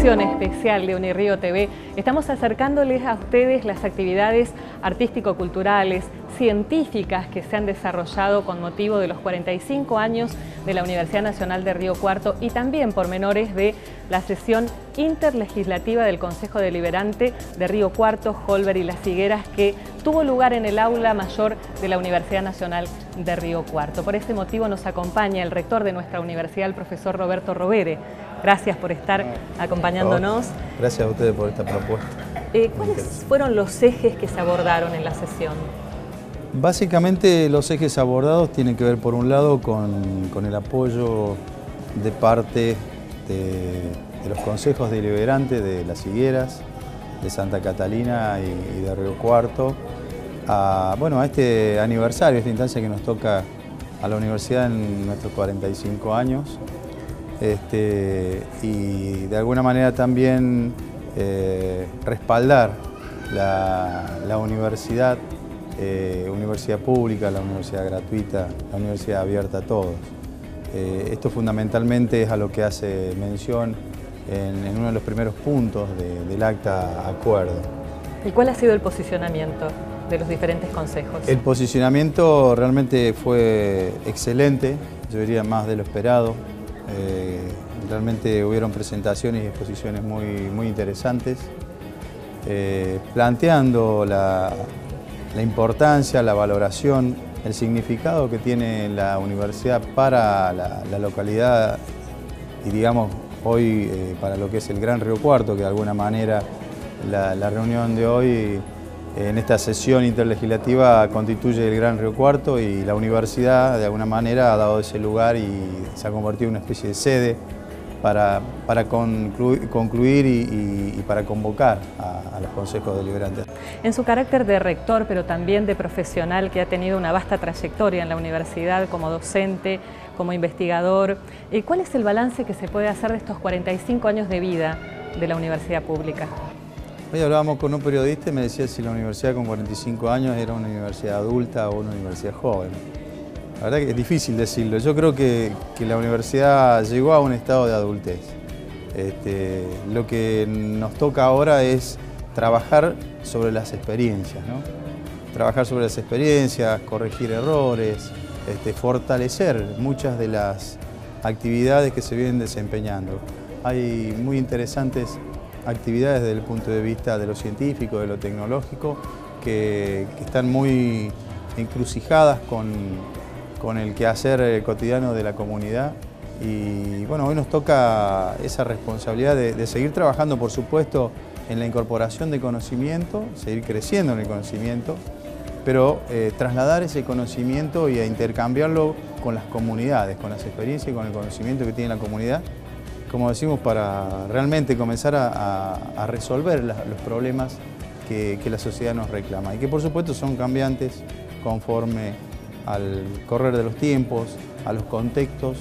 edición especial de Unirío TV estamos acercándoles a ustedes las actividades artístico-culturales, científicas que se han desarrollado con motivo de los 45 años de la Universidad Nacional de Río Cuarto y también pormenores de la sesión interlegislativa del Consejo Deliberante de Río Cuarto, Holber y Las Higueras que tuvo lugar en el aula mayor de la Universidad Nacional de Río Cuarto. Por ese motivo nos acompaña el rector de nuestra universidad, el profesor Roberto Rovere. Gracias por estar acompañándonos. Gracias a ustedes por esta propuesta. ¿Cuáles fueron los ejes que se abordaron en la sesión? Básicamente los ejes abordados tienen que ver por un lado con el apoyo de parte de los consejos deliberantes de Las Higueras, de Santa Catalina y de Río Cuarto a este aniversario, esta instancia que nos toca a la universidad en nuestros 45 años. Y de alguna manera también respaldar la universidad, universidad pública, la universidad gratuita, la universidad abierta a todos. Esto fundamentalmente es a lo que hace mención en uno de los primeros puntos del acta acuerdo. ¿Y cuál ha sido el posicionamiento de los diferentes consejos? El posicionamiento realmente fue excelente, yo diría más de lo esperado. Realmente hubieron presentaciones y exposiciones muy interesantes, planteando la importancia, la valoración, el significado que tiene la universidad para la localidad y digamos hoy para lo que es el Gran Río Cuarto, que de alguna manera la reunión de hoy en esta sesión interlegislativa constituye el Gran Río Cuarto y la universidad de alguna manera ha dado ese lugar y se ha convertido en una especie de sede para concluir y para convocar a los consejos deliberantes. En su carácter de rector, pero también de profesional que ha tenido una vasta trayectoria en la universidad como docente, como investigador, ¿cuál es el balance que se puede hacer de estos 45 años de vida de la universidad pública? Hoy hablábamos con un periodista y me decía si la universidad con 45 años era una universidad adulta o una universidad joven. La verdad que es difícil decirlo. Yo creo que la universidad llegó a un estado de adultez. Lo que nos toca ahora es trabajar sobre las experiencias, ¿no? Trabajar sobre las experiencias, corregir errores, fortalecer muchas de las actividades que se vienen desempeñando. Hay muy interesantes actividades desde el punto de vista de lo científico, de lo tecnológico, que están muy encrucijadas con el quehacer cotidiano de la comunidad. Y bueno, hoy nos toca esa responsabilidad de seguir trabajando, por supuesto, en la incorporación de conocimiento, seguir creciendo en el conocimiento, pero trasladar ese conocimiento y a intercambiarlo con las comunidades, con las experiencias y con el conocimiento que tiene la comunidad, como decimos, para realmente comenzar a resolver los problemas que la sociedad nos reclama y que por supuesto son cambiantes conforme al correr de los tiempos, a los contextos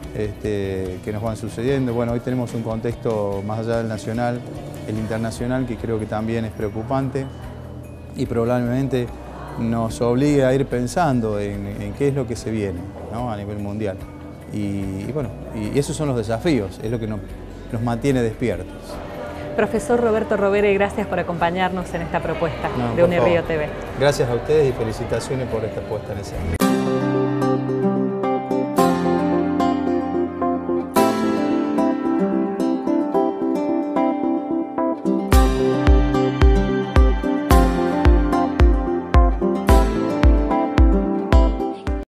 que nos van sucediendo. Bueno, hoy tenemos un contexto más allá del nacional, el internacional, que creo que también es preocupante y probablemente nos obligue a ir pensando en qué es lo que se viene, ¿no? A nivel mundial. Y esos son los desafíos, es lo que nos mantiene despiertos. Profesor Roberto Rovere, gracias por acompañarnos en esta propuesta de Unirío TV. Gracias a ustedes y felicitaciones por esta puesta en escena.